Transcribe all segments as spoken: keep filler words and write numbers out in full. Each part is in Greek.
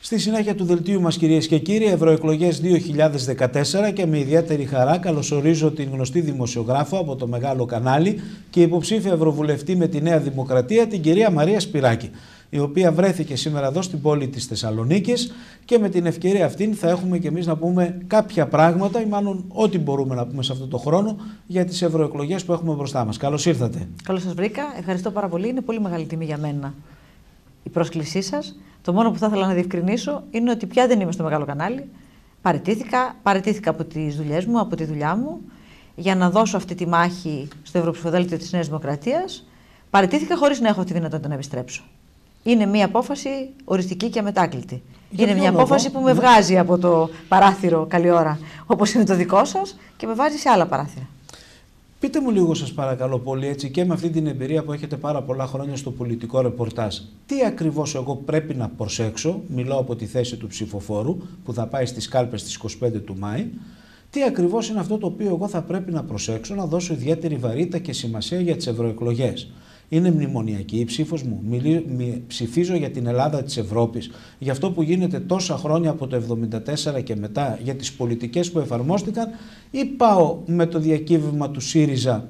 Στη συνέχεια του δελτίου μας, κυρίες και κύριοι, ευρωεκλογές δύο χιλιάδες δεκατέσσερα, και με ιδιαίτερη χαρά καλωσορίζω την γνωστή δημοσιογράφο από το Μεγάλο Κανάλι και υποψήφια ευρωβουλευτή με τη Νέα Δημοκρατία, την κυρία Μαρία Σπυράκη, η οποία βρέθηκε σήμερα εδώ στην πόλη της Θεσσαλονίκης, και με την ευκαιρία αυτήν θα έχουμε και εμείς να πούμε κάποια πράγματα, ή μάλλον ό,τι μπορούμε να πούμε σε αυτό το χρόνο, για τις ευρωεκλογές που έχουμε μπροστά μας. Καλώς ήρθατε. Καλώς σας βρήκα. Ευχαριστώ πάρα πολύ. Είναι πολύ μεγάλη τιμή για μένα η πρόσκλησή σας. Το μόνο που θα ήθελα να διευκρινίσω είναι ότι πια δεν είμαι στο Μεγάλο Κανάλι. Παραιτήθηκα, παραιτήθηκα από τις δουλειές μου, από τη δουλειά μου, για να δώσω αυτή τη μάχη στο Ευρωψηφοδέλτιο της Νέας Δημοκρατίας. Παραιτήθηκα χωρίς να έχω τη δυνατότητα να επιστρέψω. Είναι μια απόφαση οριστική και αμετάκλητη. Για είναι μια λόγο? απόφαση που με βγάζει από το παράθυρο καλή ώρα, όπως είναι το δικό σας, και με βάζει σε άλλα παράθυρα. Πείτε μου λίγο, σας παρακαλώ πολύ, έτσι, και με αυτή την εμπειρία που έχετε πάρα πολλά χρόνια στο πολιτικό ρεπορτάζ, τι ακριβώς εγώ πρέπει να προσέξω, μιλάω από τη θέση του ψηφοφόρου που θα πάει στις κάλπες στις είκοσι πέντε του Μάη, τι ακριβώς είναι αυτό το οποίο εγώ θα πρέπει να προσέξω, να δώσω ιδιαίτερη βαρύτητα και σημασία για τις ευρωεκλογές. Είναι μνημονιακή η ψήφος μου, Μιλή, μι, ψηφίζω για την Ελλάδα της Ευρώπης, για αυτό που γίνεται τόσα χρόνια από το εβδομήντα τέσσερα και μετά, για τις πολιτικές που εφαρμόστηκαν, ή πάω με το διακύβευμα του ΣΥΡΙΖΑ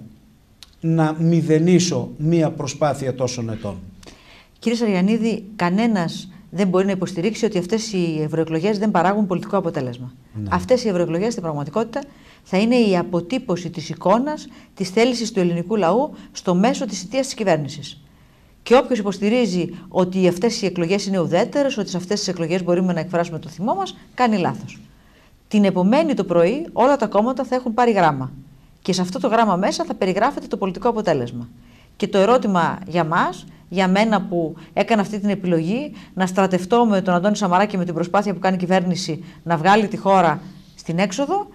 να μηδενίσω μία προσπάθεια τόσων ετών? Κύριε Σαριανίδη, κανένας δεν μπορεί να υποστηρίξει ότι αυτές οι ευρωεκλογές δεν παράγουν πολιτικό αποτέλεσμα. Ναι. Αυτές οι ευρωεκλογές στην πραγματικότητα θα είναι η αποτύπωση της εικόνας της θέλησης του ελληνικού λαού στο μέσο της θητείας της κυβέρνησης. Και όποιος υποστηρίζει ότι αυτές οι εκλογές είναι ουδέτερες, ότι σε αυτές τις εκλογές μπορούμε να εκφράσουμε το θυμό μας, κάνει λάθος. Την επομένη το πρωί όλα τα κόμματα θα έχουν πάρει γράμμα. Και σε αυτό το γράμμα μέσα θα περιγράφεται το πολιτικό αποτέλεσμα. Και το ερώτημα για μας, για μένα που έκανα αυτή την επιλογή να στρατευτώ με τον Αντώνη Σαμαρά και με την προσπάθεια που κάνει η κυβέρνηση να βγάλει τη χώρα στην έξοδο,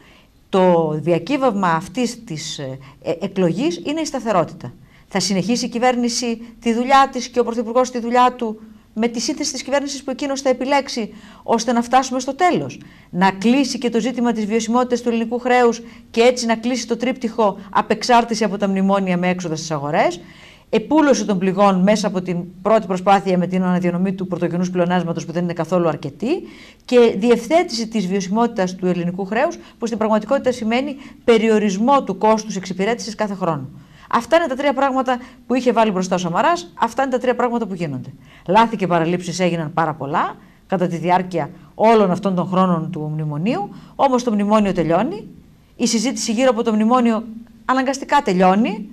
το διακύβευμα αυτής της ε, εκλογής είναι η σταθερότητα. Θα συνεχίσει η κυβέρνηση τη δουλειά της και ο Πρωθυπουργός τη δουλειά του με τη σύνθεση της κυβέρνησης που εκείνος θα επιλέξει, ώστε να φτάσουμε στο τέλος. Να κλείσει και το ζήτημα της βιωσιμότητας του ελληνικού χρέους και έτσι να κλείσει το τρίπτυχο απεξάρτηση από τα μνημόνια με έξοδα στις αγορές. Επούλωση των πληγών μέσα από την πρώτη προσπάθεια με την αναδιανομή του πρωτογενούς πλεονάσματος που δεν είναι καθόλου αρκετή, και διευθέτηση της βιωσιμότητας του ελληνικού χρέους, που στην πραγματικότητα σημαίνει περιορισμό του κόστους εξυπηρέτησης κάθε χρόνο. Αυτά είναι τα τρία πράγματα που είχε βάλει μπροστά ο Σαμαράς, αυτά είναι τα τρία πράγματα που γίνονται. Λάθη και παραλήψεις έγιναν πάρα πολλά κατά τη διάρκεια όλων αυτών των χρόνων του μνημονίου, όμως το μνημόνιο τελειώνει, η συζήτηση γύρω από το μνημόνιο αναγκαστικά τελειώνει.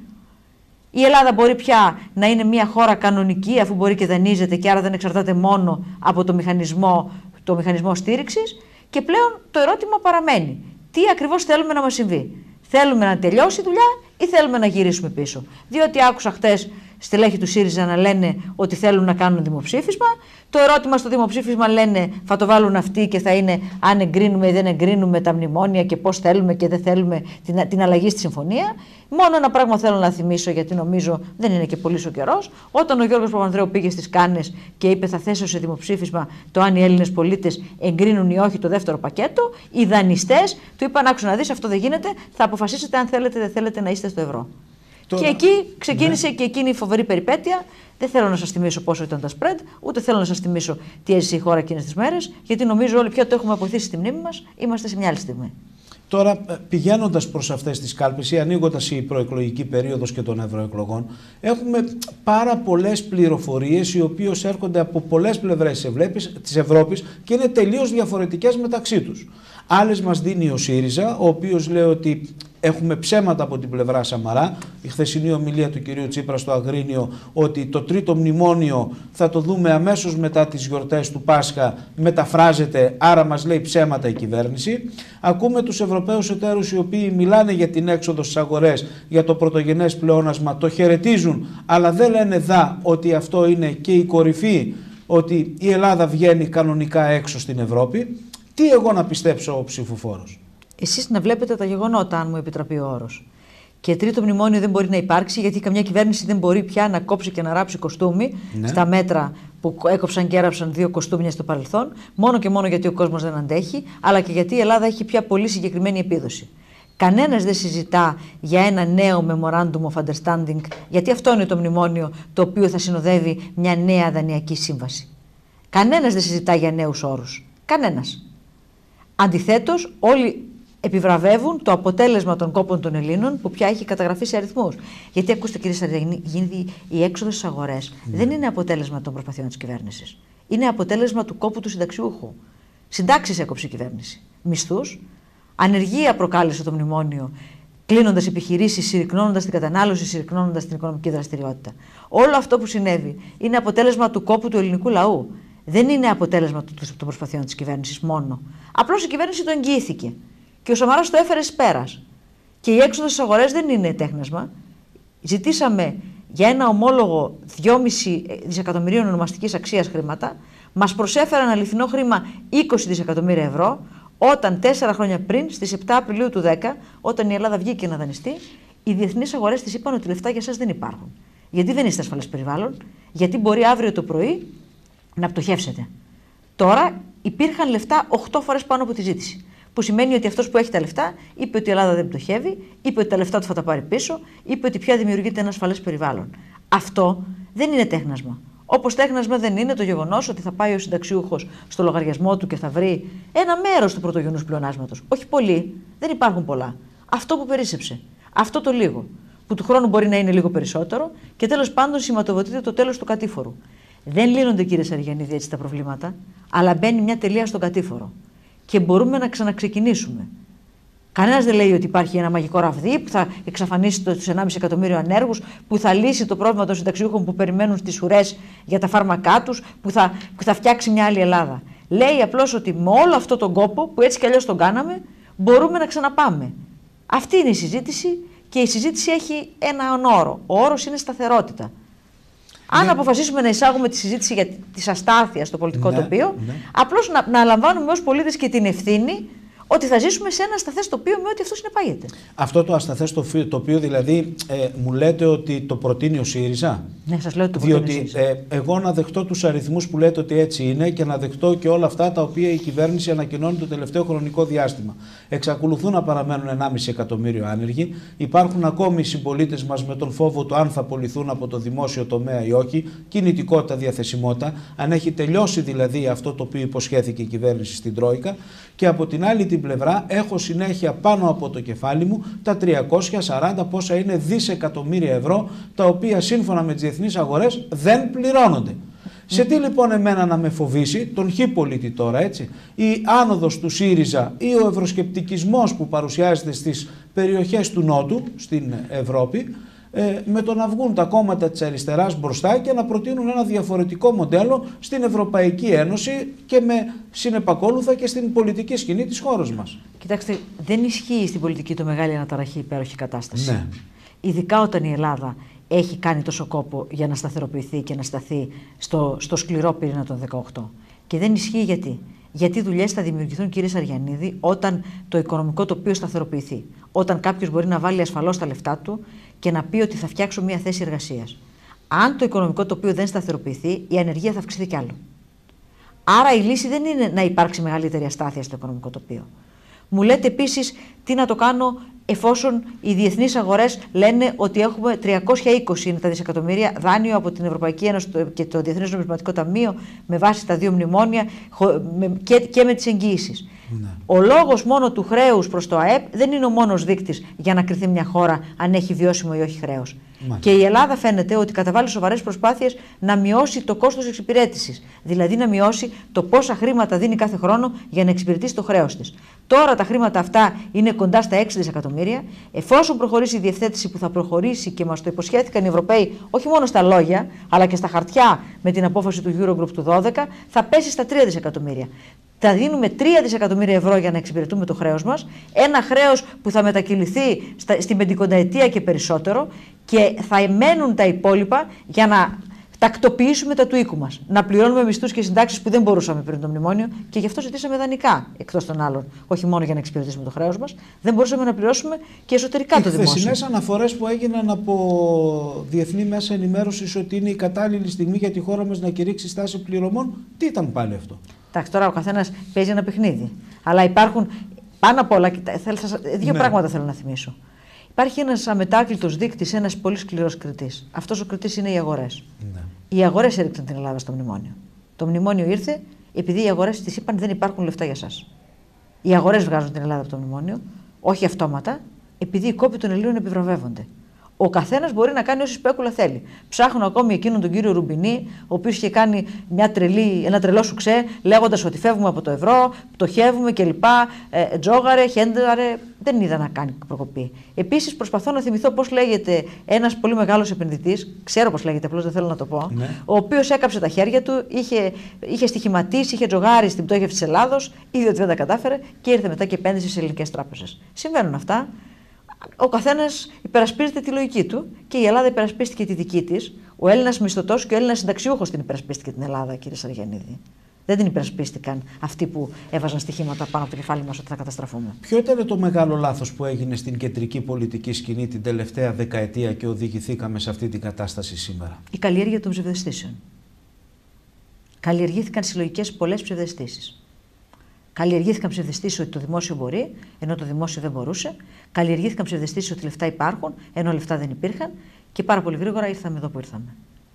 Η Ελλάδα μπορεί πια να είναι μια χώρα κανονική, αφού μπορεί και δανείζεται και άρα δεν εξαρτάται μόνο από το μηχανισμό, το μηχανισμό στήριξης. Και πλέον το ερώτημα παραμένει. Τι ακριβώς θέλουμε να μας συμβεί? Θέλουμε να τελειώσει η δουλειά ή θέλουμε να γυρίσουμε πίσω? Διότι άκουσα χτες στελέχη του ΣΥΡΙΖΑ να λένε ότι θέλουν να κάνουν δημοψήφισμα. Το ερώτημα στο δημοψήφισμα λένε θα το βάλουν αυτοί και θα είναι αν εγκρίνουμε ή δεν εγκρίνουμε τα μνημόνια και πώς θέλουμε και δεν θέλουμε την, την αλλαγή στη συμφωνία. Μόνο ένα πράγμα θέλω να θυμίσω, γιατί νομίζω δεν είναι και πολύ ο καιρός. Όταν ο Γιώργος Παπανδρέου πήγε στις Κάννες και είπε θα θέσω σε δημοψήφισμα το αν οι Έλληνες πολίτες εγκρίνουν ή όχι το δεύτερο πακέτο, οι δανειστές του είπαν άκουσα να δεις, αυτό δεν γίνεται, θα αποφασίσετε αν θέλετε δεν θέλετε να είστε στο ευρώ. Τώρα, και εκεί ξεκίνησε ναι. και εκείνη η φοβερή περιπέτεια. Δεν θέλω να σας θυμίσω πόσο ήταν τα spread, ούτε θέλω να σας θυμίσω τι έζησε η χώρα εκείνες τις μέρες, γιατί νομίζω όλοι πια το έχουμε αποθήσει στη μνήμη μας, είμαστε σε μια άλλη στιγμή. Τώρα, πηγαίνοντας προς αυτές τις κάλπες ή ανοίγοντας η προεκλογική περίοδος και των ευρωεκλογών, έχουμε πάρα πολλές πληροφορίες οι οποίες έρχονται από πολλές πλευρές της Ευρώπης και είναι τελείως διαφορετικές μεταξύ τους. Άλλες μας δίνει ο ΣΥΡΙΖΑ, ο οποίος λέει ότι έχουμε ψέματα από την πλευρά Σαμαρά. Η χθεσινή ομιλία του κυρίου Τσίπρα στο Αγρίνιο ότι το τρίτο μνημόνιο θα το δούμε αμέσως μετά τις γιορτές του Πάσχα, μεταφράζεται, άρα μας λέει ψέματα η κυβέρνηση. Ακούμε τους Ευρωπαίους εταίρους οι οποίοι μιλάνε για την έξοδο στις αγορές, για το πρωτογενές πλεόνασμα, το χαιρετίζουν, αλλά δεν λένε δα ότι αυτό είναι και η κορυφή, ότι η Ελλάδα βγαίνει κανονικά έξω στην Ευρώπη. Τι εγώ να πιστέψω ο ψηφοφόρος? Εσείς να βλέπετε τα γεγονότα, αν μου επιτραπεί ο όρος. Και τρίτο μνημόνιο δεν μπορεί να υπάρξει, γιατί καμιά κυβέρνηση δεν μπορεί πια να κόψει και να ράψει κοστούμι ναι. στα μέτρα που έκοψαν και έραψαν δύο κοστούμια στο παρελθόν, μόνο και μόνο γιατί ο κόσμος δεν αντέχει, αλλά και γιατί η Ελλάδα έχει πια πολύ συγκεκριμένη επίδοση. Κανένας δεν συζητά για ένα νέο Memorandum of Understanding, γιατί αυτό είναι το μνημόνιο το οποίο θα συνοδεύει μια νέα δανειακή σύμβαση. Κανένας δεν συζητά για νέους όρους. Κανένας. Αντιθέτως, όλοι επιβραβεύουν το αποτέλεσμα των κόπων των Ελλήνων που πια έχει καταγραφεί σε αριθμούς. Γιατί ακούστε, κύριε Σαριανίδη, η έξοδο στις αγορές mm. δεν είναι αποτέλεσμα των προσπαθειών της κυβέρνησης. Είναι αποτέλεσμα του κόπου του συνταξιούχου. Συντάξεις έκοψε η κυβέρνηση. Μισθούς, ανεργία προκάλεσε το μνημόνιο, κλείνοντας επιχειρήσεις, συρρυκνώνοντας την κατανάλωση, συρρυκνώνοντας την οικονομική δραστηριότητα. Όλο αυτό που συνέβη είναι αποτέλεσμα του κόπου του ελληνικού λαού. Δεν είναι αποτέλεσμα των προσπαθειών της κυβέρνησης μόνο. Απλώς η κυβέρνηση το εγγυήθηκε. Και ο Σαμαράς το έφερε εις πέρας. Και η έξοδος στις αγορές δεν είναι τέχνασμα. Ζητήσαμε για ένα ομόλογο δυόμισι δισεκατομμυρίων ονομαστικής αξίας χρήματα. Μας προσέφεραν αληθινό χρήμα είκοσι δισεκατομμύρια ευρώ, όταν τέσσερα χρόνια πριν, στις επτά Απριλίου του δέκα, όταν η Ελλάδα βγήκε να δανειστεί, οι διεθνείς αγορές της είπαν ότι λεφτά για σας δεν υπάρχουν. Γιατί δεν είστε ασφαλές περιβάλλον, γιατί μπορεί αύριο το πρωί να πτωχεύσετε. Τώρα υπήρχαν λεφτά οκτώ φορές πάνω από τη ζήτηση. Που σημαίνει ότι αυτός που έχει τα λεφτά είπε ότι η Ελλάδα δεν πτωχεύει, είπε ότι τα λεφτά του θα τα πάρει πίσω, είπε ότι πια δημιουργείται ένα ασφαλές περιβάλλον. Αυτό δεν είναι τέχνασμα. Όπως τέχνασμα δεν είναι το γεγονός ότι θα πάει ο συνταξιούχος στο λογαριασμό του και θα βρει ένα μέρος του πρωτογενούς πλεονάσματος. Όχι πολύ, δεν υπάρχουν πολλά. Αυτό που περίσσεψε, αυτό το λίγο, που του χρόνου μπορεί να είναι λίγο περισσότερο και τέλος πάντων σηματοδοτείται το τέλος του κατήφορου. Δεν λύνονται, κύριε Σαριανίδη, έτσι τα προβλήματα, αλλά μπαίνει μια τελεία στον κατήφορο. Και μπορούμε να ξαναξεκινήσουμε. Κανένας δεν λέει ότι υπάρχει ένα μαγικό ραβδί που θα εξαφανίσει τους ενάμιση εκατομμύριο ανέργους, που θα λύσει το πρόβλημα των συνταξιούχων που περιμένουν στις ουρές για τα φάρμακά τους, που θα, που θα φτιάξει μια άλλη Ελλάδα. Λέει απλώς ότι με όλο αυτό τον κόπο, που έτσι κι αλλιώς τον κάναμε, μπορούμε να ξαναπάμε. Αυτή είναι η συζήτηση και η συζήτηση έχει έναν όρο. Ο όρος είναι σταθερότητα. Αν ναι. αποφασίσουμε να εισάγουμε τη συζήτηση για τη αστάθεια στο πολιτικό ναι, τοπίο, ναι. απλώς να, να λαμβάνουμε ως πολίτες και την ευθύνη ότι θα ζήσουμε σε ένα ασταθές τοπίο με ό,τι αυτό συνεπάγεται. Αυτό το ασταθές τοπίο, δηλαδή, ε, μου λέτε ότι το προτείνει ο ΣΥΡΙΖΑ. Ναι, σας λέω ότι το προτείνει ο ΣΥΡΙΖΑ. Διότι ε, εγώ να δεχτώ τους αριθμούς που λέτε ότι έτσι είναι και να δεχτώ και όλα αυτά τα οποία η κυβέρνηση ανακοινώνει το τελευταίο χρονικό διάστημα. Εξακολουθούν να παραμένουν ενάμιση εκατομμύριο άνεργοι. Υπάρχουν ακόμη οι συμπολίτες μας με τον φόβο του αν θα απολυθούν από το δημόσιο τομέα ή όχι. Κινητικότητα, διαθεσιμότητα. Αν έχει τελειώσει δηλαδή αυτό το οποίο υποσχέθηκε η κυβέρνηση στην Τρόικα. Και από την άλλη την πλευρά έχω συνέχεια πάνω από το κεφάλι μου τα τριακόσια σαράντα πόσα είναι δισεκατομμύρια ευρώ, τα οποία σύμφωνα με τις διεθνείς αγορές δεν πληρώνονται. Mm. Σε τι λοιπόν εμένα να με φοβήσει, τον χ πολίτη τώρα, έτσι, η άνοδος του ΣΥΡΙΖΑ ή ο ευρωσκεπτικισμός που παρουσιάζεται στις περιοχές του Νότου, στην Ευρώπη, Ε, με το να βγουν τα κόμματα της αριστεράς μπροστά και να προτείνουν ένα διαφορετικό μοντέλο στην Ευρωπαϊκή Ένωση και με συνεπακόλουθα και στην πολιτική σκηνή της χώρας μας. Κοιτάξτε, δεν ισχύει στην πολιτική το μεγάλη αναταραχή υπέροχη κατάσταση. Ναι. Ειδικά όταν η Ελλάδα έχει κάνει τόσο κόπο για να σταθεροποιηθεί και να σταθεί στο, στο σκληρό πυρήνα των δεκαοκτώ. Και δεν ισχύει γιατί. Γιατί δουλειές θα δημιουργηθούν, κύριε Σαριανίδη, όταν το οικονομικό τοπίο σταθεροποιηθεί. Όταν κάποιος μπορεί να βάλει ασφαλώς τα λεφτά του και να πει ότι θα φτιάξω μια θέση εργασίας. Αν το οικονομικό τοπίο δεν σταθεροποιηθεί, η ανεργία θα αυξηθεί κι άλλο. Άρα η λύση δεν είναι να υπάρξει μεγαλύτερη αστάθεια στο οικονομικό τοπίο. Μου λέτε επίσης τι να το κάνω εφόσον οι διεθνείς αγορές λένε ότι έχουμε τριακόσια είκοσι είναι τα δισεκατομμύρια δάνειο από την Ευρωπαϊκή Ένωση και το Διεθνές Νομισματικό Ταμείο με βάση τα δύο μνημόνια και, και με τις εγγύησεις. Ναι. Ο λόγος μόνο του χρέους προς το ΑΕΠ δεν είναι ο μόνος δείκτης για να κριθεί μια χώρα αν έχει βιώσιμο ή όχι χρέος. Μάλιστα. Και η Ελλάδα φαίνεται ότι καταβάλει σοβαρές προσπάθειες να μειώσει το κόστος εξυπηρέτησης. Δηλαδή να μειώσει το πόσα χρήματα δίνει κάθε χρόνο για να εξυπηρετήσει το χρέος της. Τώρα τα χρήματα αυτά είναι κοντά στα έξι δισεκατομμύρια. Εφόσον προχωρήσει η διευθέτηση που θα προχωρήσει και μας το υποσχέθηκαν οι Ευρωπαίοι, όχι μόνο στα λόγια, αλλά και στα χαρτιά με την απόφαση του Eurogroup του δώδεκα, θα πέσει στα τρία δισεκατομμύρια. Θα δίνουμε τρία δισεκατομμύρια ευρώ για να εξυπηρετούμε το χρέος μας, ένα χρέος που θα μετακυληθεί στα, στην πεντηκονταετία και περισσότερο και θα μένουν τα υπόλοιπα για να τακτοποιήσουμε τα του οίκου μας. Να πληρώνουμε μισθούς και συντάξεις που δεν μπορούσαμε πριν το μνημόνιο και γι' αυτό ζητήσαμε δανεικά εκτός των άλλων. Όχι μόνο για να εξυπηρετήσουμε το χρέος μας, δεν μπορούσαμε να πληρώσουμε και εσωτερικά το δημόσιο. Οι χθεσινές αναφορές που έγιναν από διεθνή μέσα ενημέρωσης ότι είναι η κατάλληλη στιγμή για τη χώρα μας να κηρύξει στάση πληρωμών, τι ήταν πάλι αυτό? Εντάξει, τώρα ο καθένας παίζει ένα παιχνίδι. Αλλά υπάρχουν πάνω απ' όλα, δύο ναι. πράγματα θέλω να θυμίσω. Υπάρχει ένας αμετάκλητος δείκτης, ένας πολύ σκληρός κριτής. Αυτός ο κριτής είναι οι αγορές. Ναι. Οι αγορές έριξαν την Ελλάδα στο μνημόνιο. Το μνημόνιο ήρθε επειδή οι αγορές της είπαν δεν υπάρχουν λεφτά για εσάς. Οι αγορές βγάζουν την Ελλάδα από το μνημόνιο, όχι αυτόματα, επειδή οι κόποι των Ελλήνων επιβραβεύονται. Ο καθένας μπορεί να κάνει όση σπέκουλα θέλει. Ψάχνουν ακόμη εκείνον τον κύριο Ρουμπινί, ο οποίος είχε κάνει μια τρελή, ένα τρελό σουξέ, λέγοντας ότι φεύγουμε από το ευρώ, πτωχεύουμε κλπ. Ε, τζόγαρε, χένταρε. Δεν είδα να κάνει προκοπή. Επίσης, προσπαθώ να θυμηθώ πώς λέγεται ένας πολύ μεγάλος επενδυτής, ξέρω πώς λέγεται, απλώς δεν θέλω να το πω, ναι. Ο οποίος έκαψε τα χέρια του, είχε, είχε στοιχηματίσει, είχε τζογάρει στην πτώχευση της Ελλάδος, είδε ότι δεν τα κατάφερε και ήρθε μετά και επένδυσε σε ελληνικές τράπεζες. Συμβαίνουν αυτά. Ο καθένας υπερασπίζεται τη λογική του και η Ελλάδα υπερασπίστηκε τη δική της. Ο Έλληνας μισθωτός και ο Έλληνας συνταξιούχος την υπερασπίστηκε την Ελλάδα, κύριε Σαριανίδη. Δεν την υπερασπίστηκαν αυτοί που έβαζαν στοιχήματα πάνω από το κεφάλι μας ότι θα καταστραφούμε. Ποιο ήταν το μεγάλο λάθος που έγινε στην κεντρική πολιτική σκηνή την τελευταία δεκαετία και οδηγηθήκαμε σε αυτή την κατάσταση σήμερα? Η καλλιέργεια των ψευδαισθήσεων. Καλλιεργήθηκαν συλλογικές πολλές ψευδαισθήσεις. Καλλιεργήθηκαν ψευδαισθήσεις ότι το δημόσιο μπορεί, ενώ το δημόσιο δεν μπορούσε. Καλλιεργήθηκαν ψευδαισθήσεις ότι λεφτά υπάρχουν, ενώ λεφτά δεν υπήρχαν. Και πάρα πολύ γρήγορα ήρθαμε εδώ που ήρθαμε.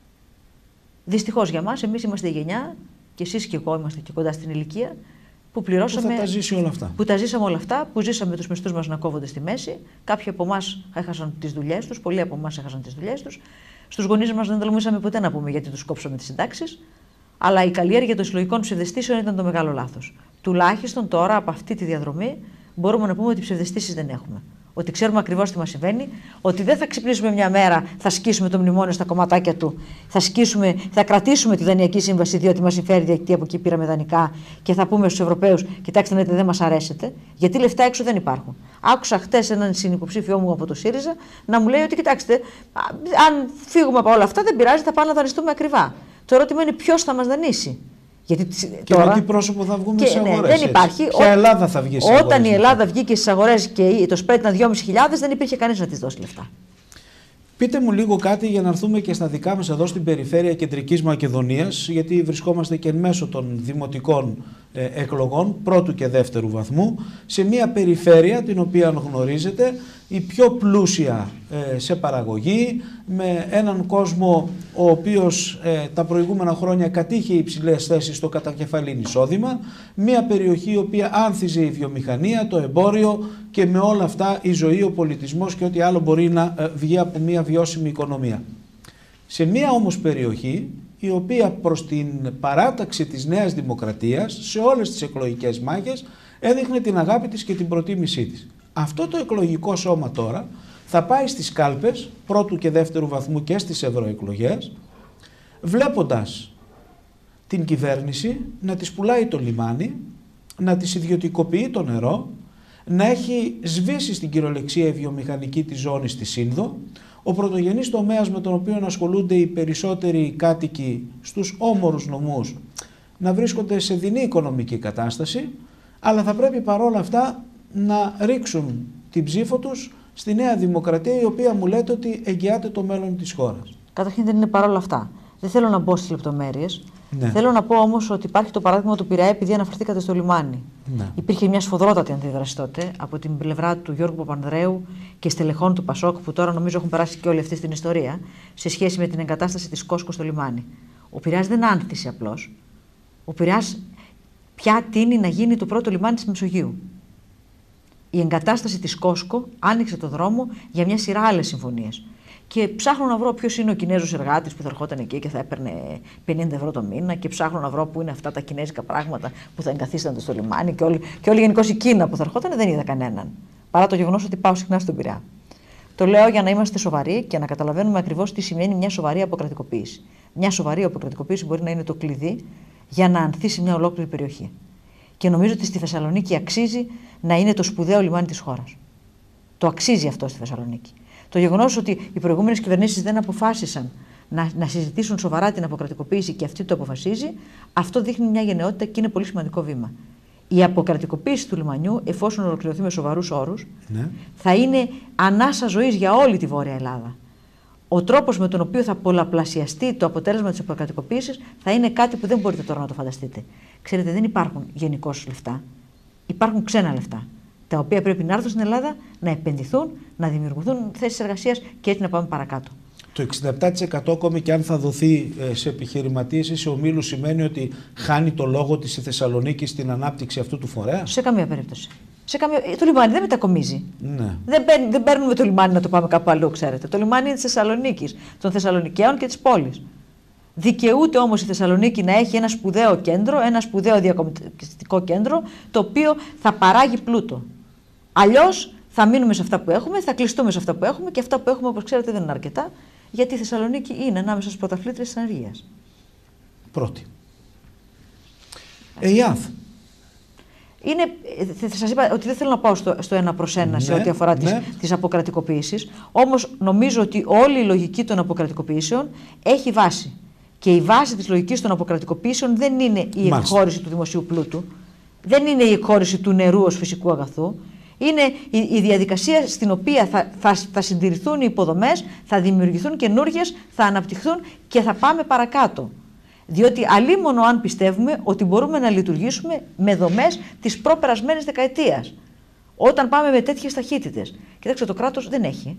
Δυστυχώς για μας, εμείς είμαστε η γενιά, και εσείς και εγώ είμαστε και κοντά στην ηλικία, που πληρώσαμε. Που θα τα ζήσει όλα αυτά. Που τα ζήσαμε όλα αυτά, που ζήσαμε τους μισθούς μας να κόβονται στη μέση. Κάποιοι από εμάς έχασαν τις δουλειές τους, πολλοί από εμάς έχασαν τις δουλειές τους. Στους γονείς μας δεν τολμήσαμε ποτέ να πούμε γιατί τους κόψαμε τις συντάξεις. Αλλά η καλλιέργεια των συλλογικών ψευδαισθήσεων ήταν το μεγάλο λάθος. Τουλάχιστον τώρα από αυτή τη διαδρομή μπορούμε να πούμε ότι ψευδαισθήσεις δεν έχουμε. Ότι ξέρουμε ακριβώς τι μας συμβαίνει, ότι δεν θα ξυπνήσουμε μια μέρα, θα σκίσουμε το μνημόνιο στα κομματάκια του, θα, σκίσουμε, θα κρατήσουμε τη δανειακή σύμβαση διότι μας συμφέρει, γιατί από εκεί πήραμε δανεικά και θα πούμε στους Ευρωπαίους: κοιτάξτε, ναι, δεν μας αρέσετε, γιατί λεφτά έξω δεν υπάρχουν. Άκουσα χτες έναν συνυποψήφιό μου από το ΣΥΡΙΖΑ να μου λέει ότι κοιτάξτε, αν φύγουμε από όλα αυτά δεν πειράζει, θα πάμε να δανειστούμε ακριβά. Το ερώτημα είναι ποιος θα μας δανείσει. Γιατί και τώρα, με τι πρόσωπο θα βγούμε στις αγορές. Ναι, δεν υπάρχει. Ποια Ελλάδα θα βγει στις αγορές? Όταν η Ελλάδα βγήκε στις αγορές και το spread ήταν δυόμισι χιλιάδες, δεν υπήρχε κανείς να της δώσει λεφτά. Πείτε μου λίγο κάτι για να έρθουμε και στα δικά μας εδώ στην περιφέρεια Κεντρικής Μακεδονίας, γιατί βρισκόμαστε και εν μέσω των δημοτικών ε, εκλογών πρώτου και δεύτερου βαθμού, σε μια περιφέρεια την οποία γνωρίζετε, η πιο πλούσια ε, σε παραγωγή, με έναν κόσμο ο οποίος ε, τα προηγούμενα χρόνια κατήχε υψηλές θέσεις στο κατακεφαλήν εισόδημα, μια περιοχή η οποία άνθιζε η βιομηχανία, το εμπόριο και με όλα αυτά η ζωή, ο πολιτισμός και ό,τι άλλο μπορεί να ε, βγει από μια βιώσιμη οικονομία. Σε μια όμως περιοχή η οποία προς την παράταξη της Νέας Δημοκρατίας σε όλες τις εκλογικές μάχες έδειχνε την αγάπη της και την προτίμησή της. Αυτό το εκλογικό σώμα τώρα θα πάει στις κάλπες πρώτου και δεύτερου βαθμού και στις ευρωεκλογές, βλέποντας την κυβέρνηση να της πουλάει το λιμάνι, να της ιδιωτικοποιεί το νερό, να έχει σβήσει στην κυριολεξία η βιομηχανική της ζώνη στη Σύνδο, ο πρωτογενής τομέας με τον οποίο ασχολούνται οι περισσότεροι κάτοικοι στους όμορους νομούς να βρίσκονται σε δεινή οικονομική κατάσταση, αλλά θα πρέπει παρόλα αυτά να ρίξουν την ψήφο τους στη Νέα Δημοκρατία, η οποία μου λέτε ότι εγγυάται το μέλλον της χώρας. Καταρχήν δεν είναι παρόλα αυτά. Δεν θέλω να μπω στις λεπτομέρειες. Ναι. Θέλω να πω όμως ότι υπάρχει το παράδειγμα του Πειραιά, επειδή αναφερθήκατε στο λιμάνι. Ναι. Υπήρχε μια σφοδρότατη αντίδραση τότε από την πλευρά του Γιώργου Παπανδρέου και στελεχών του Πασόκ, που τώρα νομίζω έχουν περάσει και όλη αυτή στην ιστορία, σε σχέση με την εγκατάσταση της Κόσκο στο λιμάνι. Ο Πειραιάς δεν άνθησε απλώς. Ο Πειραιάς πια τείνει να γίνει το πρώτο λιμάνι της Μεσογείου. Η εγκατάσταση της Κόσκο άνοιξε το δρόμο για μια σειρά άλλες συμφωνίες. Και ψάχνω να βρω ποιος είναι ο Κινέζος εργάτης που θα ερχόταν εκεί και θα έπαιρνε πενήντα ευρώ το μήνα, και ψάχνω να βρω πού είναι αυτά τα κινέζικα πράγματα που θα εγκαθίστανται στο λιμάνι, και όλη, και όλη γενικώς η Κίνα που θα ερχόταν. Δεν είδα κανέναν. Παρά το γεγονός ότι πάω συχνά στον Πειραιά. Το λέω για να είμαστε σοβαροί και να καταλαβαίνουμε ακριβώς τι σημαίνει μια σοβαρή αποκρατικοποίηση. Μια σοβαρή αποκρατικοποίηση μπορεί να είναι το κλειδί για να ανθίσει μια ολόκληρη περιοχή. Και νομίζω ότι στη Θεσσαλονίκη αξίζει να είναι το σπουδαίο λιμάνι της χώρας. Το αξίζει αυτό στη Θεσσαλονίκη. Το γεγονός ότι οι προηγούμενες κυβερνήσεις δεν αποφάσισαν να, να συζητήσουν σοβαρά την αποκρατικοποίηση και αυτή το αποφασίζει, αυτό δείχνει μια γενναιότητα και είναι πολύ σημαντικό βήμα. Η αποκρατικοποίηση του λιμανιού, εφόσον ολοκληρωθεί με σοβαρούς όρους, ναι, θα είναι ανάσα ζωής για όλη τη Βόρεια Ελλάδα. Ο τρόπος με τον οποίο θα πολλαπλασιαστεί το αποτέλεσμα της αποκρατικοποίησης θα είναι κάτι που δεν μπορείτε τώρα να το φανταστείτε. Ξέρετε, δεν υπάρχουν γενικώς λεφτά. Υπάρχουν ξένα λεφτά, τα οποία πρέπει να έρθουν στην Ελλάδα, να επενδυθούν, να δημιουργηθούν θέσεις εργασίας και έτσι να πάμε παρακάτω. Το εξήντα επτά τοις εκατό ακόμη και αν θα δοθεί σε επιχειρηματίες ή σε ομίλους σημαίνει ότι χάνει το λόγο της η Θεσσαλονίκη στην ανάπτυξη αυτού του φορέα. Σε καμία περίπτωση. Σε καμία... Το λιμάνι δεν μετακομίζει. Ναι. Δεν, παίρν, δεν παίρνουμε το λιμάνι να το πάμε κάπου αλλού, ξέρετε. Το λιμάνι είναι της Θεσσαλονίκης, των Θεσσαλονικαίων και της πόλης. Δικαιούται όμως η Θεσσαλονίκη να έχει ένα σπουδαίο κέντρο, ένα σπουδαίο διακομιστικό κέντρο, το οποίο θα παράγει πλούτο. Αλλιώς θα μείνουμε σε αυτά που έχουμε, θα κλειστούμε σε αυτά που έχουμε και αυτά που έχουμε, όπως ξέρετε, δεν είναι αρκετά, γιατί η Θεσσαλονίκη είναι ανάμεσα στις πρωταθλήτριες της ανεργίας. Πρώτη. ΕΙΑΔ. Είναι, θα σας είπα ότι δεν θέλω να πάω στο, στο ένα προς ένα, ναι, σε ό,τι αφορά τις, ναι. τις αποκρατικοποιήσεις, όμως νομίζω ότι όλη η λογική των αποκρατικοποιήσεων έχει βάση. Και η βάση της λογικής των αποκρατικοποιήσεων δεν είναι η εκχώρηση του δημοσίου πλούτου, δεν είναι η εκχώρηση του νερού ως φυσικού αγαθού, είναι η, η διαδικασία στην οποία θα, θα, θα συντηρηθούν οι υποδομές, θα δημιουργηθούν καινούργιες, θα αναπτυχθούν και θα πάμε παρακάτω. Διότι αλίμονο αν πιστεύουμε ότι μπορούμε να λειτουργήσουμε με δομές της προπερασμένης δεκαετίας. Όταν πάμε με τέτοιες ταχύτητες. Κοιτάξτε, το κράτος δεν έχει.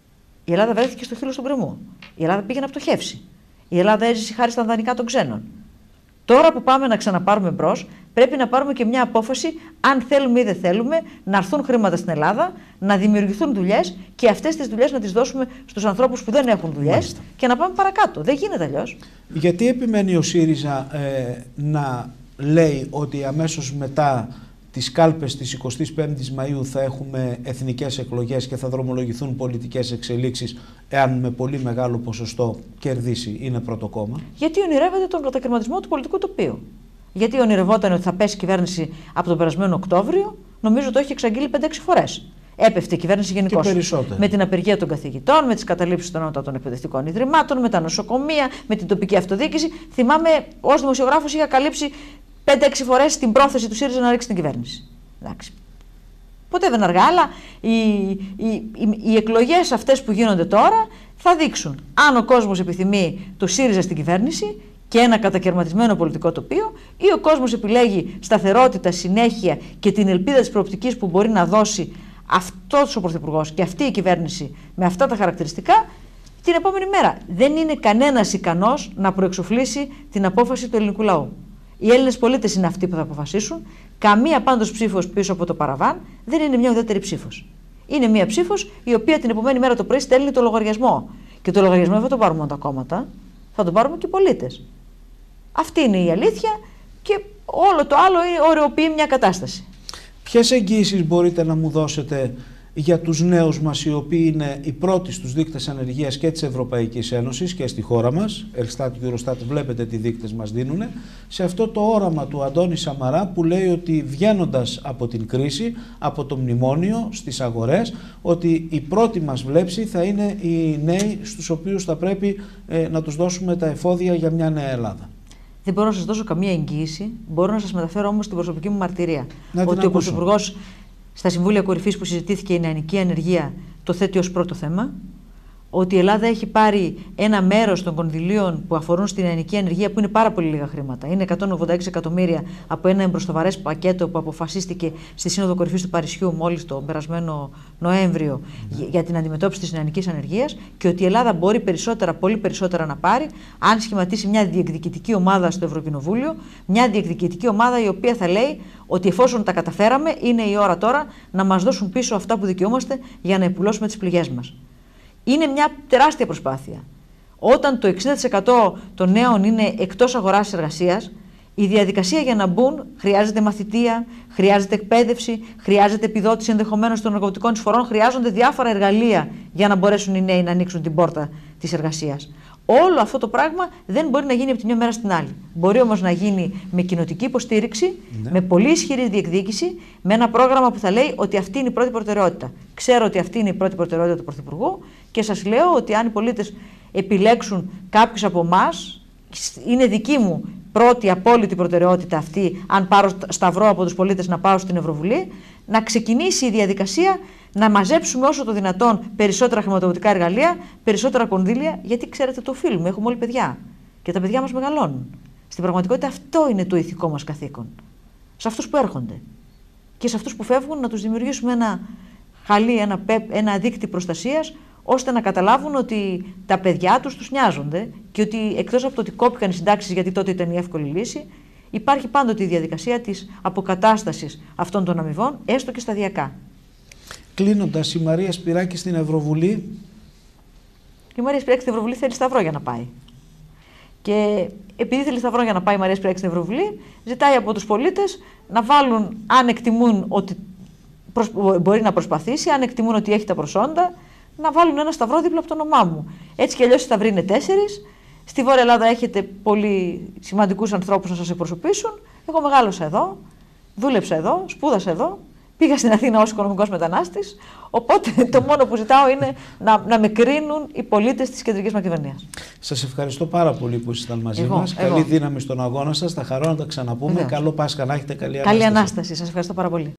Η Ελλάδα βρέθηκε στο χείλος του γκρεμού. Η Ελλάδα πήγε να πτωχεύσει. Η Ελλάδα έζησε χάρη στα δανεικά των ξένων. Τώρα που πάμε να ξαναπάρουμε μπρος, πρέπει να πάρουμε και μια απόφαση, αν θέλουμε ή δεν θέλουμε, να έρθουν χρήματα στην Ελλάδα, να δημιουργηθούν δουλειές και αυτές τις δουλειές να τις δώσουμε στους ανθρώπους που δεν έχουν δουλειές. Μάλιστα. Και να πάμε παρακάτω. Δεν γίνεται αλλιώς. Γιατί επιμένει ο ΣΥΡΙΖΑ ε, να λέει ότι αμέσως μετά τις κάλπες της εικοστής πέμπτης Μαΐου θα έχουμε εθνικές εκλογές και θα δρομολογηθούν πολιτικές εξελίξεις, εάν με πολύ μεγάλο ποσοστό κερδίσει, είναι πρώτο κόμμα? Γιατί ονειρεύεται τον κατακαιρματισμό του πολιτικού τοπίου. Γιατί ονειρευόταν ότι θα πέσει η κυβέρνηση από τον περασμένο Οκτώβριο, νομίζω το έχει εξαγγείλει πέντε έξι φορές. Έπεφτε η κυβέρνηση γενικώς. Με την απεργία των καθηγητών, με τις καταλήψεις των ανώτατων εκπαιδευτικών ιδρυμάτων, με τα νοσοκομεία, με την τοπική αυτοδιοίκηση. Θυμάμαι, ως δημοσιογράφος είχα καλύψει πέντε έξι φορές την πρόθεση του ΣΥΡΙΖΑ να ρίξει την κυβέρνηση. Εντάξει. Ποτέ δεν αργά, αλλά οι, οι, οι, οι εκλογές αυτές που γίνονται τώρα θα δείξουν αν ο κόσμος επιθυμεί το ΣΥΡΙΖΑ στην κυβέρνηση και ένα κατακαιρματισμένο πολιτικό τοπίο, ή ο κόσμος επιλέγει σταθερότητα, συνέχεια και την ελπίδα της προοπτικής που μπορεί να δώσει αυτός ο Πρωθυπουργός και αυτή η κυβέρνηση με αυτά τα χαρακτηριστικά την επόμενη μέρα. Δεν είναι κανένας ικανός να προεξοφλήσει την απόφαση του ελληνικού λαού. Οι Έλληνες πολίτες είναι αυτοί που θα αποφασίσουν. Καμία πάντως ψήφος πίσω από το παραβάν δεν είναι μια ουδέτερη ψήφος. Είναι μια ψήφος η οποία την επομένη μέρα το πρωί στέλνει το λογαριασμό. Και το λογαριασμό δεν θα το πάρουμε μόνο τα κόμματα, θα το πάρουμε και οι πολίτες. Αυτή είναι η αλήθεια και όλο το άλλο ωρεοποιεί μια κατάσταση. Ποιες εγγύησεις μπορείτε να μου δώσετε για τους νέους μας, οι οποίοι είναι οι πρώτοι στους δείκτες ανεργίας και της Ευρωπαϊκής Ένωσης και στη χώρα μας, Ελστάτ, Eurostat, βλέπετε τι δείκτες μας δίνουν, σε αυτό το όραμα του Αντώνη Σαμαρά που λέει ότι βγαίνοντας από την κρίση, από το μνημόνιο στις αγορές, ότι η πρώτη μας βλέψη θα είναι οι νέοι στους οποίους θα πρέπει ε, να τους δώσουμε τα εφόδια για μια νέα Ελλάδα. Δεν μπορώ να σας δώσω καμία εγγύηση, μπορώ να σας μεταφέρω όμως την προσωπική μου μαρτυρία. Να ότι ο Πρωθυπουργός στα Συμβούλια Κορυφής που συζητήθηκε η νεανική ανεργία το θέτει ως πρώτο θέμα, ότι η Ελλάδα έχει πάρει ένα μέρος των κονδυλίων που αφορούν στην νεανική ανεργία, που είναι πάρα πολύ λίγα χρήματα. Είναι εκατόν ογδόντα έξι εκατομμύρια από ένα εμπροστοβαρές πακέτο που αποφασίστηκε στη Σύνοδο Κορυφής του Παρισιού μόλις τον περασμένο Νοέμβριο mm. για την αντιμετώπιση της νεανικής ανεργίας, και ότι η Ελλάδα μπορεί περισσότερα, πολύ περισσότερα να πάρει αν σχηματίσει μια διεκδικητική ομάδα στο Ευρωκοινοβούλιο, μια διεκδικητική ομάδα η οποία θα λέει ότι εφόσον τα καταφέραμε, είναι η ώρα τώρα να μας δώσουν πίσω αυτά που δικαιούμαστε για να επουλώσουμε τις πληγές μας. Είναι μια τεράστια προσπάθεια. Όταν το εξήντα τοις εκατό των νέων είναι εκτός αγοράς εργασίας, η διαδικασία για να μπουν χρειάζεται μαθητεία, χρειάζεται εκπαίδευση, χρειάζεται επιδότηση ενδεχομένως των εργοδοτικών εισφορών, χρειάζονται διάφορα εργαλεία για να μπορέσουν οι νέοι να ανοίξουν την πόρτα της εργασίας. Όλο αυτό το πράγμα δεν μπορεί να γίνει από τη μια μέρα στην άλλη. Μπορεί όμως να γίνει με κοινοτική υποστήριξη, ναι. με πολύ ισχυρή διεκδίκηση, με ένα πρόγραμμα που θα λέει ότι αυτή είναι η πρώτη προτεραιότητα. Ξέρω ότι αυτή είναι η πρώτη προτεραιότητα του Πρωθυπουργού και σας λέω ότι αν οι πολίτες επιλέξουν κάποιους από εμάς, είναι δική μου πρώτη απόλυτη προτεραιότητα αυτή, αν πάρω σταυρό από τους πολίτες να πάω στην Ευρωβουλή, να ξεκινήσει η διαδικασία να μαζέψουμε όσο το δυνατόν περισσότερα χρηματοδοτικά εργαλεία, περισσότερα κονδύλια, γιατί ξέρετε το οφείλουμε, έχουμε όλοι παιδιά και τα παιδιά μας μεγαλώνουν. Στην πραγματικότητα αυτό είναι το ηθικό μας καθήκον. Σε αυτούς που έρχονται και σε αυτούς που φεύγουν να τους δημιουργήσουμε ένα χαλί, ένα, ένα δίκτυο προστασίας, ώστε να καταλάβουν ότι τα παιδιά τους τους νοιάζονται και ότι εκτός από το ότι κόπηκαν οι συντάξεις, γιατί τότε ήταν η εύκολη λύση, υπάρχει πάντοτε η διαδικασία της αποκατάστασης αυτών των αμοιβών, έστω και σταδιακά. Κλείνοντας, η Μαρία Σπυράκη στην Ευρωβουλή. Η Μαρία Σπυράκη στην Ευρωβουλή θέλει σταυρό για να πάει. Και επειδή θέλει σταυρό για να πάει η Μαρία Σπυράκη στην Ευρωβουλή, ζητάει από τους πολίτες να βάλουν, αν εκτιμούν ότι μπορεί να προσπαθήσει, αν εκτιμούν ότι έχει τα προσόντα, να βάλουν ένα σταυρό δίπλα από το όνομά μου. Έτσι κι αλλιώς οι σταυροί είναι τέσσερις. Στη Βόρεια Ελλάδα έχετε πολύ σημαντικούς ανθρώπους να σας εκπροσωπήσουν. Εγώ μεγάλωσα εδώ, δούλεψα εδώ, σπούδασα εδώ, πήγα στην Αθήνα ως οικονομικός μετανάστης. Οπότε το μόνο που ζητάω είναι να, να με κρίνουν οι πολίτες της Κεντρικής Μακεδονίας. Σας ευχαριστώ πάρα πολύ που ήσασταν μαζί εγώ, μας. Εγώ. Καλή δύναμη στον αγώνα σας. Θα χαρώ να τα ξαναπούμε. Βεβαίως. Καλό Πάσχα να έχετε. Καλή, Καλή Ανάσταση. Ανάσταση. Σας ευχαριστώ πάρα πολύ.